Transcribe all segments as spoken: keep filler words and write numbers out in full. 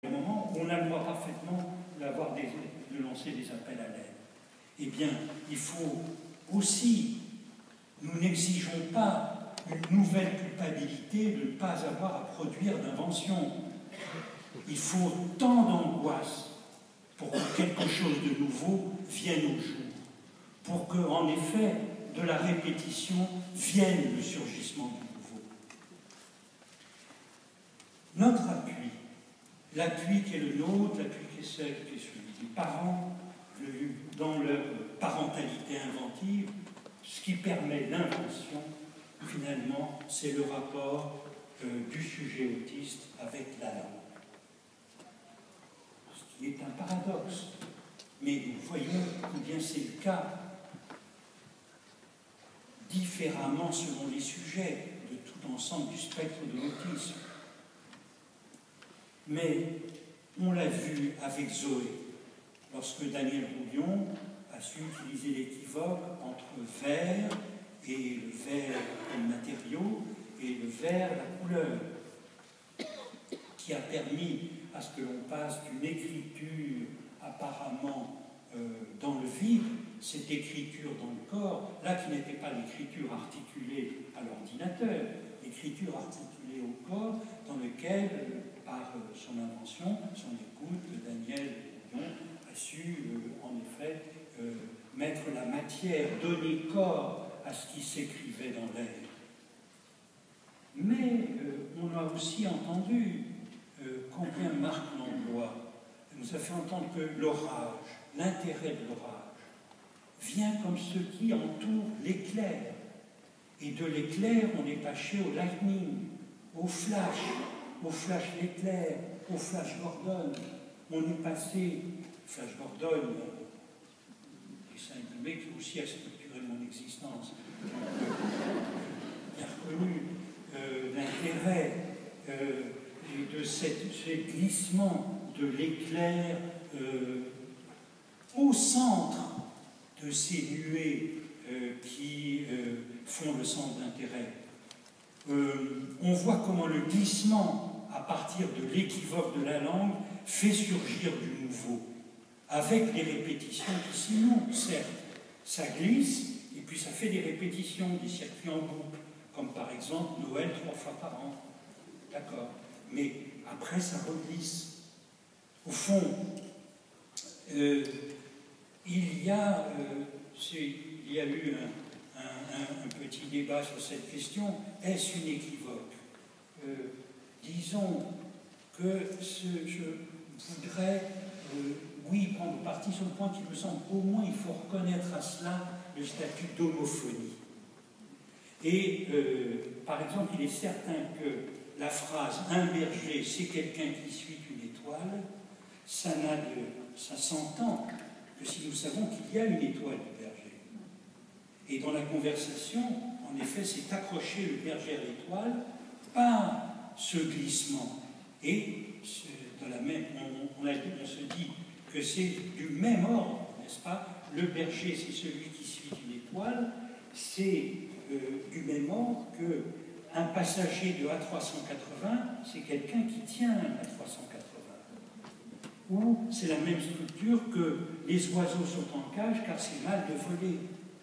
moment où on a le droit parfaitement d'avoir des, de lancer des appels à l'aide. Eh bien, il faut aussi, nous n'exigeons pas une nouvelle culpabilité de ne pas avoir à produire d'invention. Il faut tant d'angoisse pour que quelque chose de nouveau vienne au jour, pour que, en effet, de la répétition vienne le surgissement du nouveau. Notre appui, l'appui qui est le nôtre, l'appui qui est celui des parents, le, dans leur parentalité inventive, ce qui permet l'invention, finalement, c'est le rapport euh, du sujet autiste avec la langue. Ce qui est un paradoxe. Mais nous voyons combien c'est le cas, différemment selon les sujets de tout l'ensemble du spectre de l'autisme. Mais on l'a vu avec Zoé, lorsque Daniel Rouillon a su utiliser l'équivoque entre vert et le vert comme matériau et le vert la couleur, qui a permis à ce que l'on passe d'une écriture apparemment euh, dans le vide, cette écriture dans le corps, là qui n'était pas l'écriture articulée à l'ordinateur, l'écriture articulée au corps, dans lequel, par son invention, son écoute, Daniel Rouillon a su, euh, en effet, euh, mettre la matière, donner corps à ce qui s'écrivait dans l'air. Mais euh, on a aussi entendu euh, combien Marc Langlois nous a fait entendre que l'orage, l'intérêt de l'orage, vient comme ce qui entoure l'éclair. Et de l'éclair, on est passé au lightning, au flash, au flash l'éclair, au flash Gordon. On est passé, flash Gordon, dessin animé qui aussi a structuré mon existence. Bien reconnu euh, l'intérêt euh, de cette, ce glissement de l'éclair euh, au centre de ces nuées euh, qui euh, font le centre d'intérêt. Euh, on voit comment le glissement à partir de l'équivoque de la langue fait surgir du nouveau, avec des répétitions qui sinon, certes, ça glisse, et puis ça fait des répétitions, des circuits en boucle, comme par exemple Noël trois fois par an. D'accord. Mais après, ça reglisse. Au fond, euh, il, y a, euh, il y a eu un, un, un, un petit débat sur cette question. Est-ce une équivoque? euh, Disons que ce, je voudrais, euh, oui, prendre parti sur le point qui me semble qu'au moins il faut reconnaître à cela le statut d'homophonie. Et, euh, par exemple, il est certain que la phrase « un berger, c'est quelqu'un qui suit une étoile », ça, n'a de, ça s'entend que si nous savons qu'il y a une étoile du berger. Et dans la conversation, en effet, c'est accrocher le berger à l'étoile par ce glissement. Et dans la même, on, on, a, on se dit que c'est du même ordre, n'est-ce pas? Le berger, c'est celui qui suit une étoile, c'est euh, du même ordre qu'un passager de A trois cent quatre-vingts, c'est quelqu'un qui tient à trois cent quatre-vingts. Ou c'est la même structure que les oiseaux sont en cage car c'est mal de voler.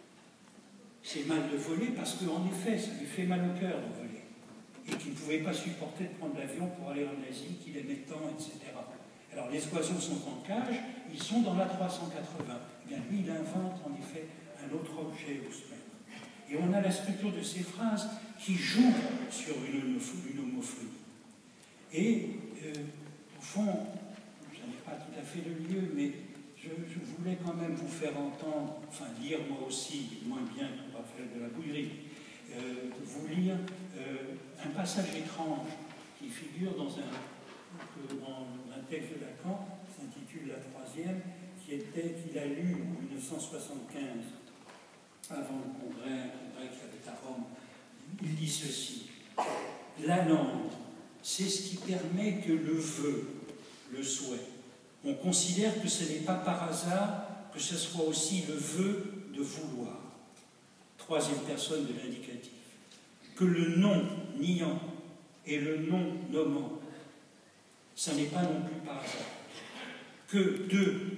C'est mal de voler parce qu'en effet, ça lui fait mal au cœur de voler. Et qu'il ne pouvait pas supporter de prendre l'avion pour aller en Asie, qu'il aimait tant, et cetera. Alors les oiseaux sont en cage, ils sont dans la trois cent quatre-vingts. Eh bien lui, il invente en effet un autre objet au spectre. Et on a la structure de ces phrases qui jouent sur une, une homophonie. Et euh, au fond, je n'ai pas tout à fait le lieu, mais je, je voulais quand même vous faire entendre, enfin lire moi aussi, moins bien que Raphaël de la Bouillerie, euh, vous lire euh, un passage étrange qui figure dans un, dans un texte de Lacan, qui s'intitule La Troisième, qui était qu'il a lu en mille neuf cent soixante-quinze, avant le congrès, un congrès qui avait à Rome. Il dit ceci: la langue, c'est ce qui permet que le vœu, le souhait, on considère que ce n'est pas par hasard que ce soit aussi le vœu de vouloir. Troisième personne de l'indicatif. Que le nom niant et le nom nommant ça n'est pas non plus par hasard que deux,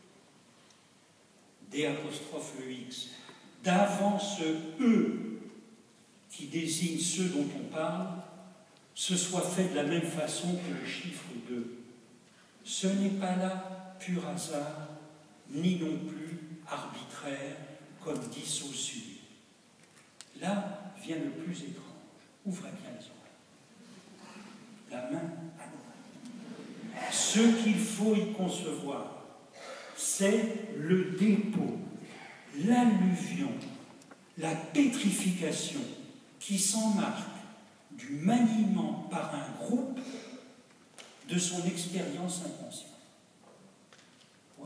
D apostrophe E X, d'avant ce E qui désigne ceux dont on parle, ce soit fait de la même façon que le chiffre deux. Ce n'est pas là pur hasard, ni non plus arbitraire, comme dit Saussure. Là vient le plus étrange. Ouvrez bien les oreilles. La main à l'oreille. Ce qu'il faut y concevoir, c'est le dépôt, l'alluvion, la pétrification qui s'emmarque du maniement par un groupe de son expérience inconsciente. Wow.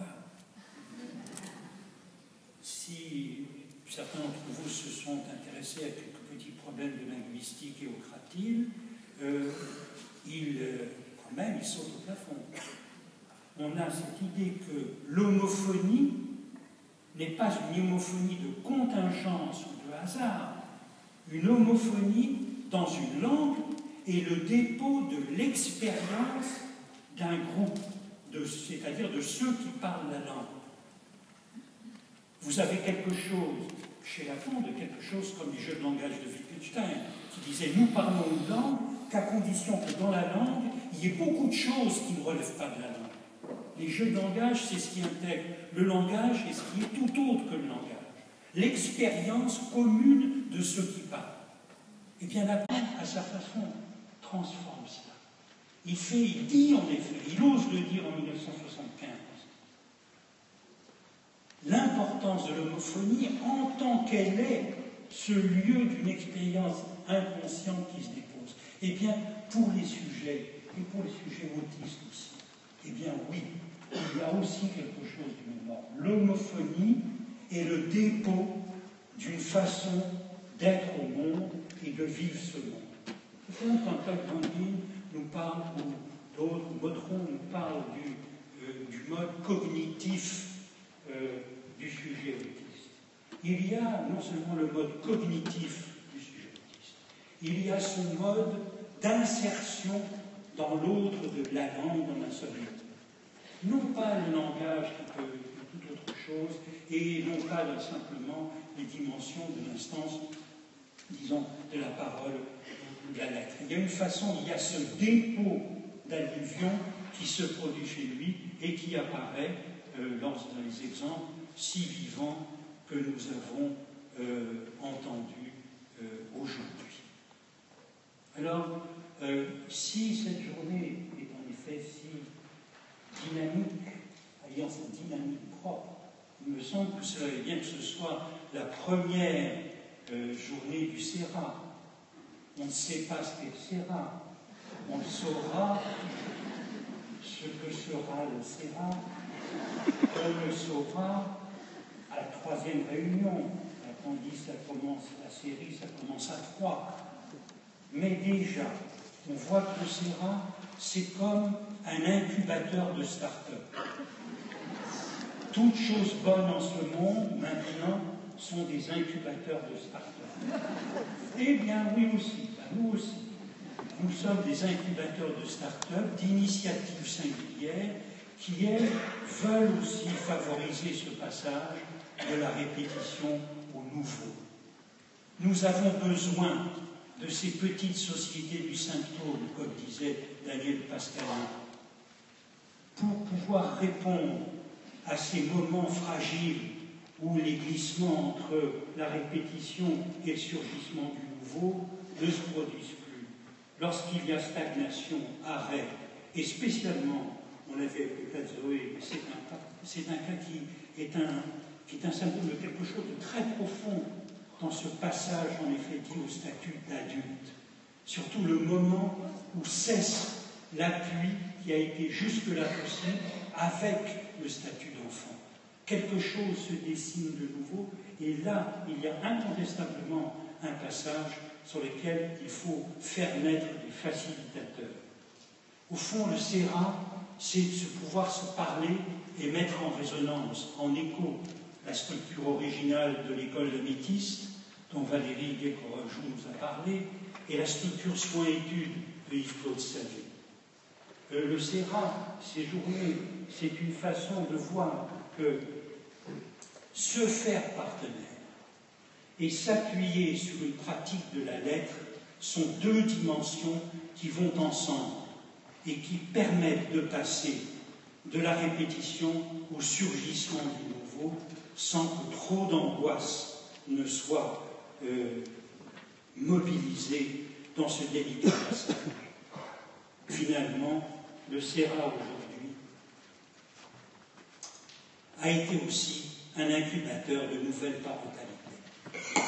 Si certains d'entre vous se sont intéressés à quelques petits problèmes de linguistique et au cratyle, euh, ils, euh, quand même, ils sautent au plafond. On a cette idée que l'homophonie n'est pas une homophonie de contingence ou de hasard. Une homophonie dans une langue est le dépôt de l'expérience d'un groupe, c'est-à-dire de ceux qui parlent la langue. Vous avez quelque chose, chez Lacan, de quelque chose comme les jeux de langage de Wittgenstein, qui disait « nous parlons une langue qu'à condition que dans la langue, il y ait beaucoup de choses qui ne relèvent pas de la langue ». Les jeux de langage, c'est ce qui intègre le langage et ce qui est tout autre que le langage. L'expérience commune de ceux qui parlent. Eh bien, Lacan, à sa façon, transforme cela. Il fait, il dit en effet, il ose le dire en mille neuf cent soixante-quinze, l'importance de l'homophonie en tant qu'elle est ce lieu d'une expérience inconsciente qui se dépose. Eh bien, pour les sujets, et pour les sujets autistes aussi, eh bien oui, il y a aussi quelque chose du même ordre. L'homophonie est le dépôt d'une façon d'être au monde et de vivre ce monde. C'est vrai quand Claude Grandin nous parle, ou d'autres, Baudron nous parle du, euh, du mode cognitif euh, du sujet autiste. Il y a non seulement le mode cognitif du sujet autiste, il y a ce mode d'insertion dans l'autre de la langue dans un seul lieu. Non pas le langage qui peut être toute autre chose, et non pas simplement les dimensions de l'instance, disons, de la parole ou de la lettre. Il y a une façon, il y a ce dépôt d'alluvion qui se produit chez lui et qui apparaît euh, dans les exemples si vivants que nous avons euh, entendus euh, aujourd'hui. Alors, euh, si cette journée est en effet si dynamique, ayant cette dynamique propre, il me semble que cela est bien que ce soit la première euh, journée du Sérat. On ne sait pas ce qu'est le Sérat. On saura ce que sera le Sérat. On le saura à la troisième réunion. Quand on dit ça commence, la série, ça commence à trois. Mais déjà, on voit que le Sérat, c'est comme un incubateur de start-up. Toutes choses bonnes en ce monde, maintenant, sont des incubateurs de start-up. Eh bien, oui aussi, ben, nous aussi. Nous sommes des incubateurs de start-up, d'initiatives singulières, qui, elles, veulent aussi favoriser ce passage de la répétition au nouveau. Nous avons besoin de ces petites sociétés du symptôme, comme disait Daniel Pascalin, pour pouvoir répondre à ces moments fragiles où les glissements entre la répétition et le surgissement du nouveau ne se produisent plus. Lorsqu'il y a stagnation, arrêt, et spécialement, on l'a vu avec le cas de Zoé, c'est un, c'est un cas qui est un, qui est un symptôme de quelque chose de très profond dans ce passage, en effet, dit au statut d'adulte. Surtout le moment où cesse l'appui qui a été jusque-là possible avec le statut d'enfant. Quelque chose se dessine de nouveau, et là, il y a incontestablement un passage sur lequel il faut faire naître des facilitateurs. Au fond, le Sérat, c'est de se pouvoir se parler et mettre en résonance, en écho, la structure originale de l'école de métiste, dont Valérie Guécorojou nous a parlé, et la structure soins-études de Yves-Claude Saget. Euh, le SERA, ces journées, c'est une façon de voir que se faire partenaire et s'appuyer sur une pratique de la lettre sont deux dimensions qui vont ensemble et qui permettent de passer de la répétition au surgissement du nouveau sans que trop d'angoisse ne soit euh, mobilisée dans ce délicat passage. Finalement, le SERA aujourd'hui a été aussi un incubateur de nouvelles parentalités.